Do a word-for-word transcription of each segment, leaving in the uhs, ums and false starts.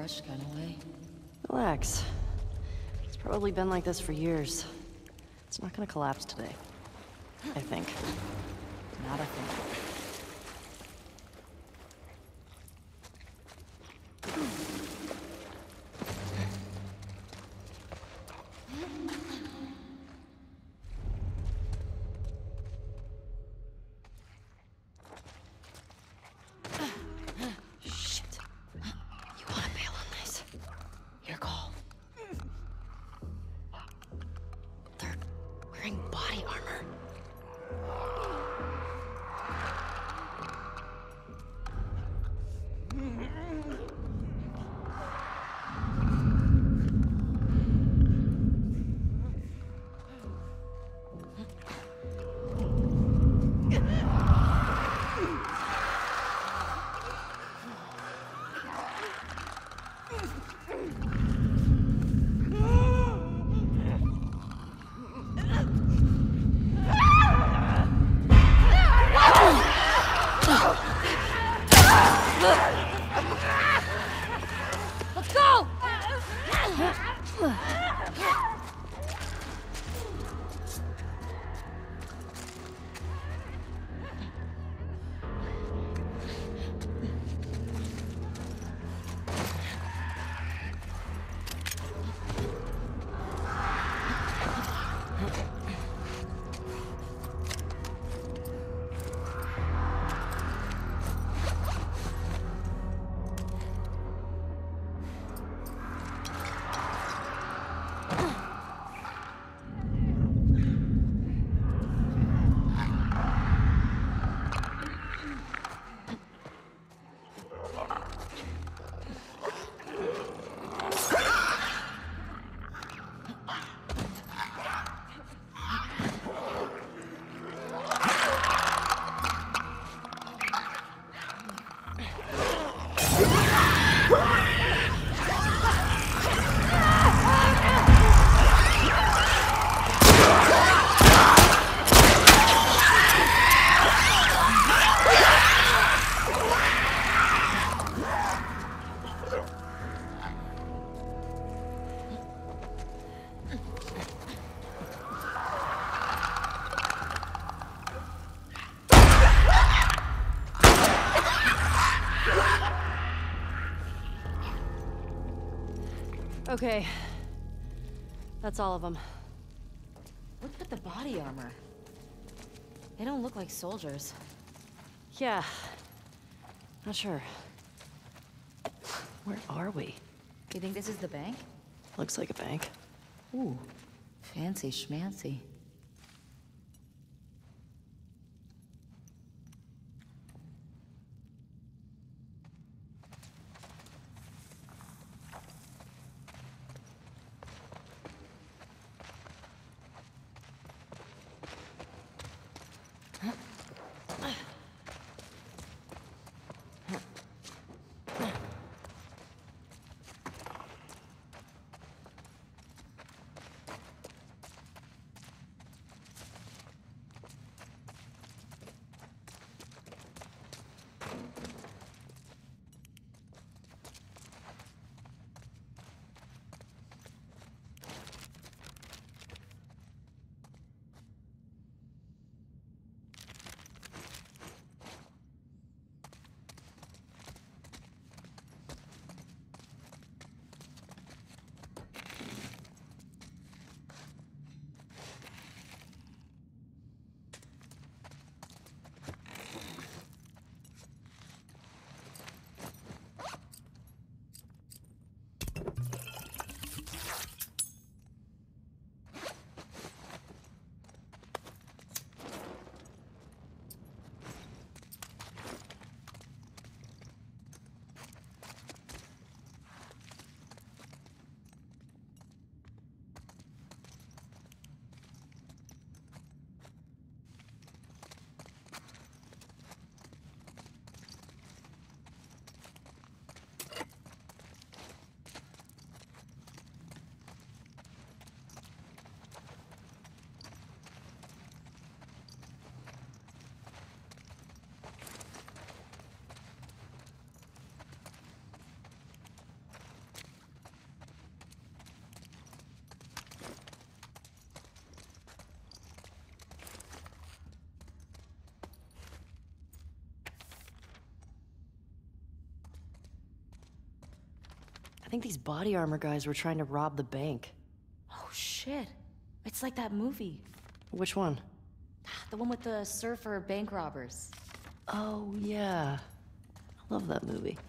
rushed kind of way. Relax. It's probably been like this for years. It's not gonna collapse today. I think. Not a thing. Body armor. Let's go! Okay. That's all of them. Look at the body armor. They don't look like soldiers. Yeah. Not sure. Where are we? You think this is the bank? Looks like a bank. Ooh. Fancy schmancy. I think these body armor guys were trying to rob the bank. Oh shit. It's like that movie. Which one? The one with the surfer bank robbers. Oh, yeah. I love that movie.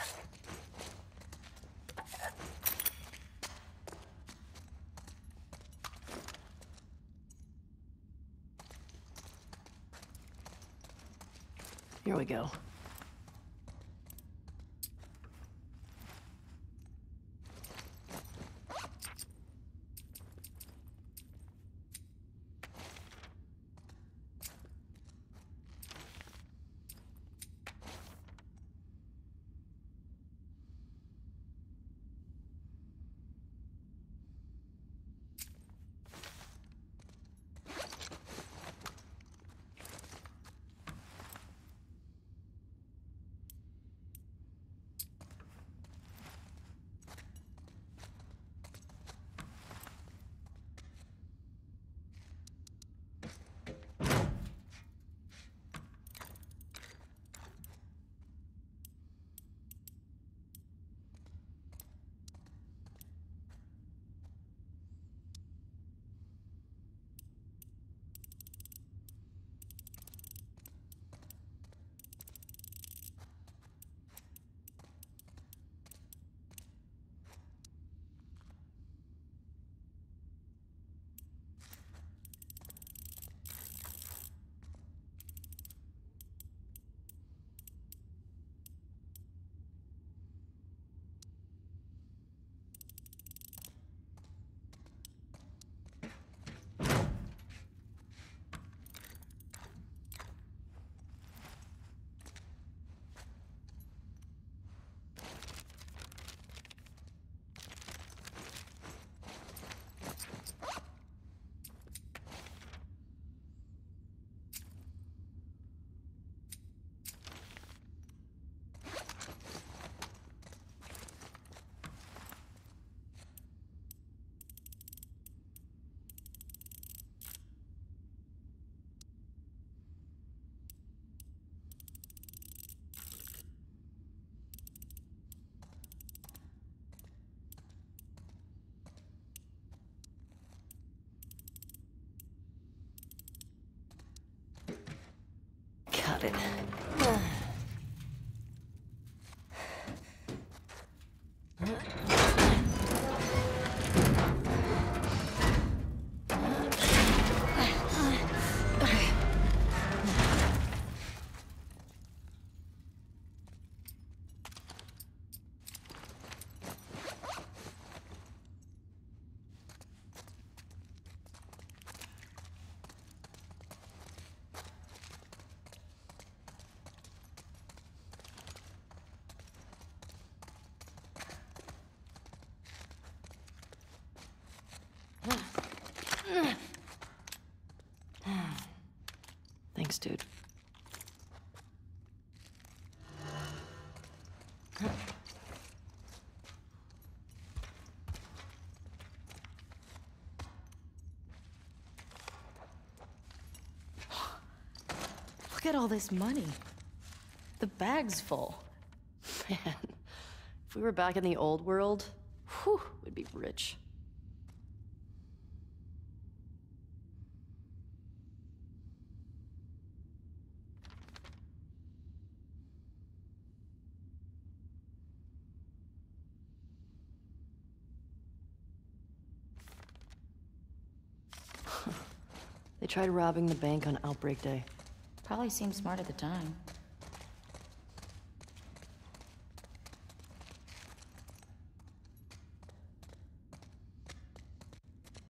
Here we go. Got it. Thanks, dude. Look at all this money. The bag's full. Man, if we were back in the old world, whew, we'd be rich. They tried robbing the bank on Outbreak Day. Probably seemed smart at the time.